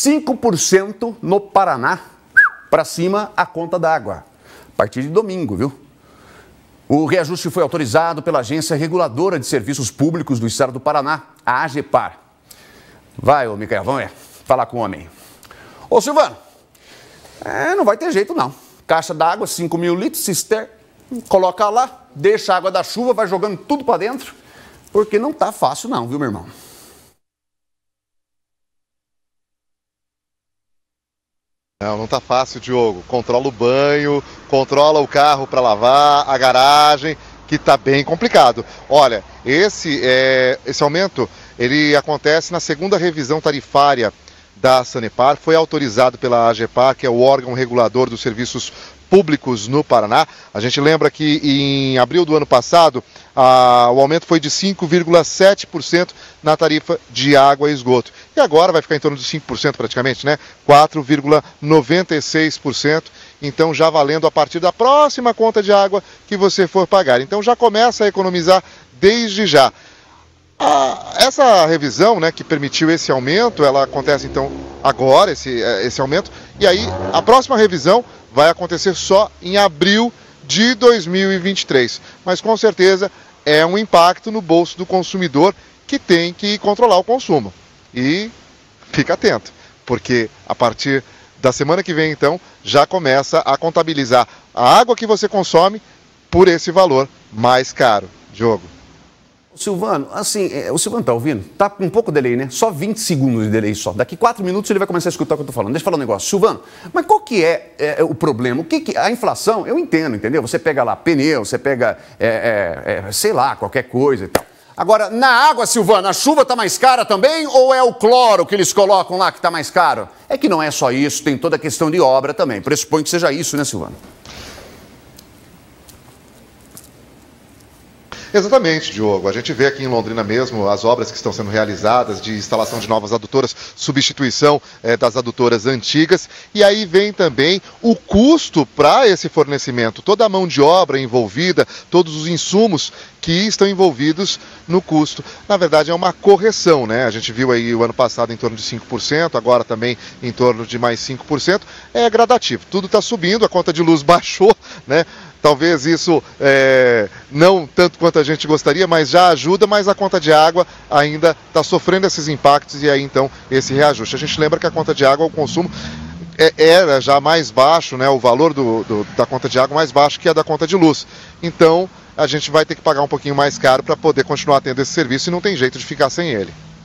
5% no Paraná, para cima a conta da água. A partir de domingo, viu? O reajuste foi autorizado pela Agência Reguladora de Serviços Públicos do Estado do Paraná, a AGEPAR. Vai, ô Micael, vamos falar com o homem. Ô Silvano, não vai ter jeito não. Caixa d'água, 5.000 litros, cisterna, coloca lá, deixa a água da chuva, vai jogando tudo para dentro, porque não tá fácil não, viu, meu irmão? Não tá fácil, Diogo. Controla o banho, controla o carro para lavar, a garagem, que tá bem complicado. Olha, esse aumento, ele acontece na segunda revisão tarifária da Sanepar, foi autorizado pela AGEPAR, que é o órgão regulador dos serviços públicos no Paraná. A gente lembra que em abril do ano passado, o aumento foi de 5,7% na tarifa de água e esgoto. E agora vai ficar em torno de 5% praticamente, né? 4,96%. Então já valendo a partir da próxima conta de água que você for pagar. Então já começa a economizar desde já. Essa revisão, né, que permitiu esse aumento, ela acontece então agora, esse aumento. E aí a próxima revisão vai acontecer só em abril de 2023. Mas com certeza é um impacto no bolso do consumidor que tem que controlar o consumo. E fica atento, porque a partir da semana que vem, então, já começa a contabilizar a água que você consome por esse valor mais caro. Diogo. Silvano, assim, o Silvano tá ouvindo? Tá com um pouco de delay, né? Só 20 segundos de delay só. Daqui 4 minutos ele vai começar a escutar o que eu tô falando. Deixa eu falar um negócio. Silvano, mas qual que é o problema? A inflação, eu entendo, entendeu? Você pega lá pneu, você pega, sei lá, qualquer coisa e tal. Agora, na água, Silvano, a chuva tá mais cara também ou é o cloro que eles colocam lá que tá mais caro? É que não é só isso, tem toda a questão de obra também. Pressupõe que seja isso, né, Silvano? Exatamente, Diogo. A gente vê aqui em Londrina mesmo as obras que estão sendo realizadas de instalação de novas adutoras, substituição das adutoras antigas. E aí vem também o custo para esse fornecimento, toda a mão de obra envolvida, todos os insumos que estão envolvidos no custo. Na verdade, é uma correção, né? A gente viu aí o ano passado em torno de 5%, agora também em torno de mais 5%. É gradativo, tudo está subindo, a conta de luz baixou, né? Talvez isso não tanto quanto a gente gostaria, mas já ajuda, mas a conta de água ainda está sofrendo esses impactos e aí então esse reajuste. A gente lembra que a conta de água, o consumo era já mais baixo, né, o valor da conta de água mais baixo que a da conta de luz. Então a gente vai ter que pagar um pouquinho mais caro para poder continuar tendo esse serviço e não tem jeito de ficar sem ele.